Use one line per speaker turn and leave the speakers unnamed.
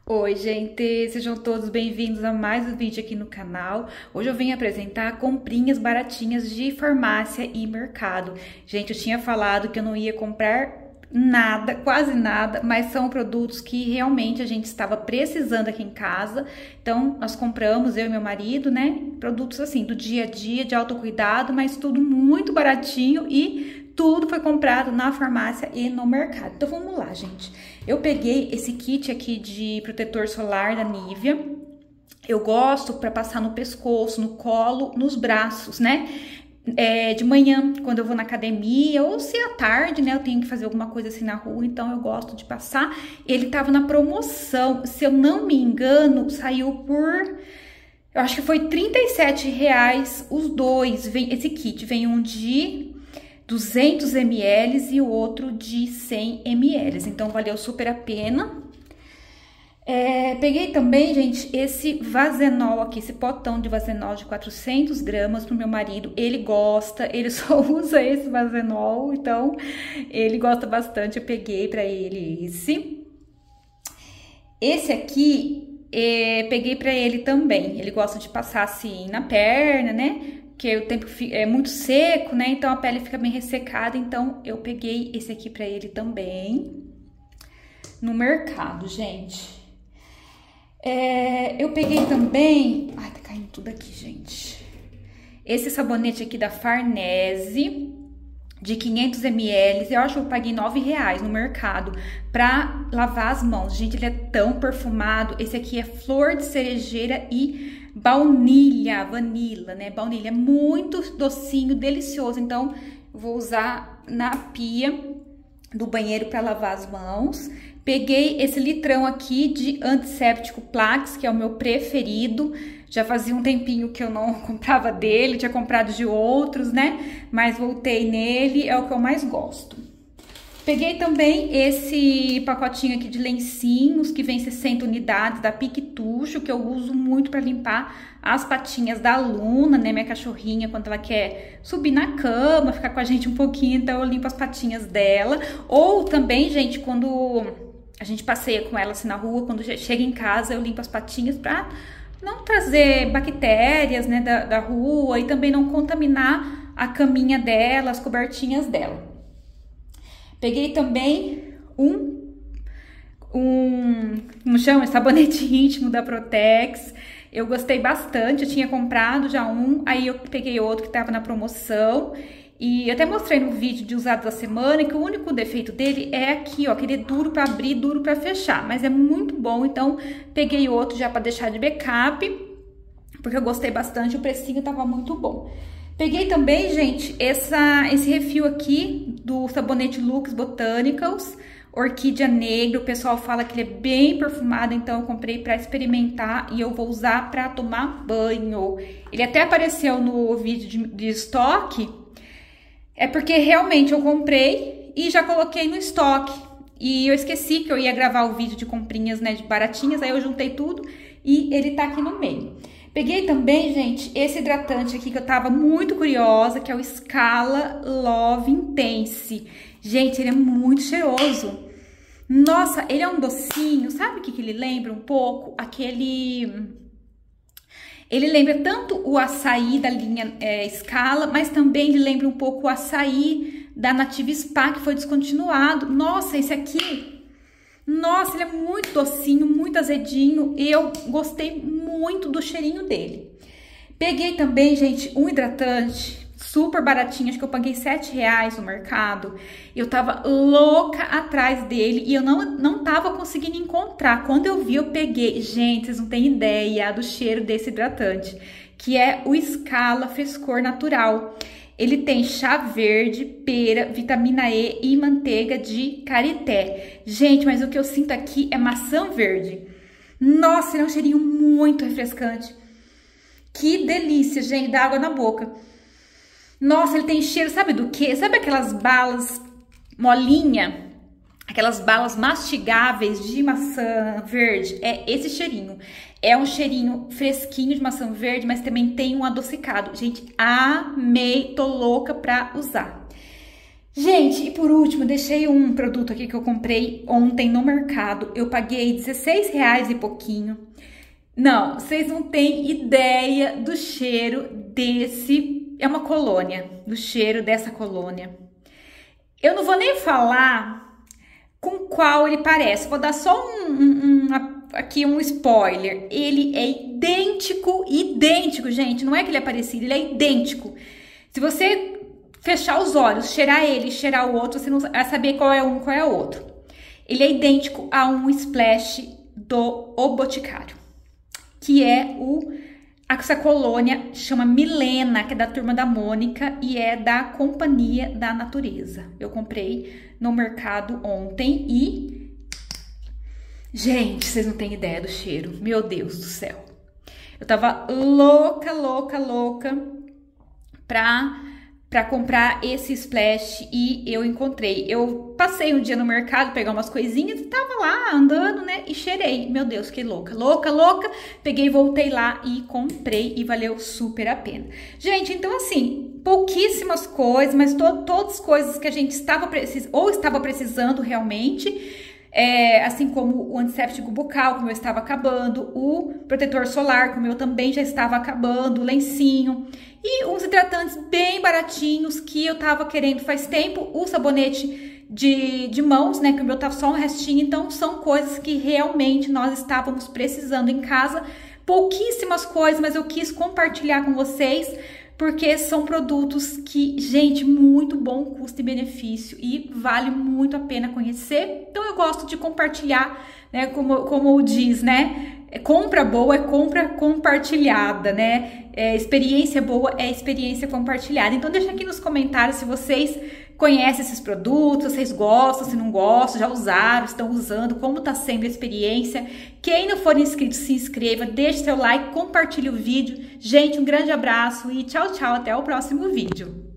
Oi, gente! Sejam todos bem-vindos a mais um vídeo aqui no canal. Hoje eu venho apresentar comprinhas baratinhas de farmácia e mercado. Gente, eu tinha falado que eu não ia comprar nada, quase nada, mas são produtos que realmente a gente estava precisando aqui em casa. Então, nós compramos, eu e meu marido, né? Produtos assim, do dia a dia, de autocuidado, mas tudo muito baratinho e tudo foi comprado na farmácia e no mercado. Então, vamos lá, gente. Eu peguei esse kit aqui de protetor solar da Nivea. Eu gosto para passar no pescoço, no colo, nos braços, né? De manhã, quando eu vou na academia, ou se à tarde, né, eu tenho que fazer alguma coisa assim na rua, então eu gosto de passar. Ele tava na promoção, se eu não me engano, saiu por... eu acho que foi R$ 37 os dois. Esse kit vem um de 200 ml e o outro de 100 ml, então valeu super a pena. Peguei também, gente, esse Vazenol aqui, esse potão de Vazenol de 400 gramas pro meu marido. Ele gosta, ele só usa esse Vazenol, então ele gosta bastante. Eu peguei pra ele esse. Esse aqui, peguei pra ele também. Ele gosta de passar assim na perna, né? Porque o tempo é muito seco, né? Então a pele fica bem ressecada. Então eu peguei esse aqui pra ele também. No mercado, gente. Eu peguei também... ai, tá caindo tudo aqui, gente. Esse sabonete aqui da Farnese, de 500 ml. Eu acho que eu paguei R$ 9 no mercado pra lavar as mãos. Gente, ele é tão perfumado. Esse aqui é flor de cerejeira e vanila, né? Baunilha, muito docinho, delicioso. Então, eu vou usar na pia do banheiro para lavar as mãos. Peguei esse litrão aqui de antisséptico Plax, que é o meu preferido. Já fazia um tempinho que eu não comprava dele, tinha comprado de outros, né? Mas voltei nele, é o que eu mais gosto. Peguei também esse pacotinho aqui de lencinhos, que vem 60 unidades da Piquetucho, que eu uso muito para limpar as patinhas da Luna, né? Minha cachorrinha, quando ela quer subir na cama, ficar com a gente um pouquinho, então eu limpo as patinhas dela. Ou também, gente, quando a gente passeia com ela assim na rua, quando chega em casa, eu limpo as patinhas pra não trazer bactérias, né, da rua e também não contaminar a caminha dela, as cobertinhas dela. Peguei também como chama? Sabonete íntimo da Protex. Eu gostei bastante, eu tinha comprado já um, aí eu peguei outro que tava na promoção. E eu até mostrei no vídeo de usados da semana que o único defeito dele é aqui, ó, que ele é duro pra abrir, duro pra fechar. Mas é muito bom, então peguei outro já pra deixar de backup, porque eu gostei bastante, o precinho tava muito bom. Peguei também, gente, esse refil aqui do sabonete Lux Botanicals, Orquídea Negra. O pessoal fala que ele é bem perfumado, então eu comprei pra experimentar e eu vou usar pra tomar banho. Ele até apareceu no vídeo de estoque, é porque realmente eu comprei e já coloquei no estoque. E eu esqueci que eu ia gravar o vídeo de comprinhas, né, de baratinhas, aí eu juntei tudo e ele tá aqui no meio. Peguei também, gente, esse hidratante aqui que eu tava muito curiosa, que é o Scala Love Intense. Gente, ele é muito cheiroso. Nossa, ele é um docinho, sabe o que ele lembra um pouco? Ele lembra tanto o açaí da linha Scala, mas também ele lembra um pouco o açaí da Nativa Spa, que foi descontinuado. Nossa, esse aqui... nossa, ele é muito docinho, muito azedinho. Eu gostei muito do cheirinho dele. Peguei também, gente, um hidratante super baratinho. Acho que eu paguei R$ 7 no mercado. Eu tava louca atrás dele e eu não tava conseguindo encontrar. Quando eu vi, eu peguei. Gente, vocês não têm ideia do cheiro desse hidratante, que é o Scala Frescor Natural. Ele tem chá verde, pera, vitamina E e manteiga de karité. Gente, mas o que eu sinto aqui é maçã verde. Nossa, ele é um cheirinho muito refrescante. Que delícia, gente, dá água na boca. Nossa, ele tem cheiro, sabe do quê? Sabe aquelas balas molinha? Aquelas balas mastigáveis de maçã verde? É esse cheirinho. É um cheirinho fresquinho de maçã verde, mas também tem um adocicado. Gente, amei, tô louca pra usar. Gente, e por último, deixei um produto aqui que eu comprei ontem no mercado. Eu paguei R$16 e pouquinho. Não, vocês não têm ideia do cheiro desse... É uma colônia, do cheiro dessa colônia. Eu não vou nem falar com qual ele parece. Vou dar só aqui um spoiler. Ele é idêntico, gente. Não é que ele é parecido, ele é idêntico. Se você fechar os olhos, cheirar ele, cheirar o outro, você não vai saber qual é um, qual é o outro. Ele é idêntico a um splash do O Boticário, que é essa colônia chama Milena, que é da Turma da Mônica e é da Companhia da Natureza. Eu comprei no mercado ontem e... Gente, vocês não têm ideia do cheiro. Meu Deus do céu. Eu tava louca pra comprar esse splash e eu encontrei. Eu passei um dia no mercado, pegar umas coisinhas e tava lá andando, né? E cheirei. Meu Deus, que louca. Peguei, voltei lá e comprei e valeu super a pena. Gente, então assim, pouquíssimas coisas, mas todas coisas que a gente estava precisando realmente. Assim como o antisséptico bucal, que o meu estava acabando, o protetor solar, que o meu também já estava acabando, o lencinho, e uns hidratantes bem baratinhos que eu tava querendo faz tempo, o sabonete de mãos, né, que o meu tava só um restinho. Então são coisas que realmente nós estávamos precisando em casa, pouquíssimas coisas, mas eu quis compartilhar com vocês, porque são produtos que, gente, muito bom custo e benefício e vale muito a pena conhecer. Então eu gosto de compartilhar, né, como diz, né, compra boa é compra compartilhada, né, experiência boa é experiência compartilhada. Então deixa aqui nos comentários se vocês conhecem esses produtos, vocês gostam, se não gostam, já usaram, estão usando, como tá sendo a experiência. Quem não for inscrito, se inscreva, deixe seu like, compartilhe o vídeo. Gente, um grande abraço e tchau, até o próximo vídeo.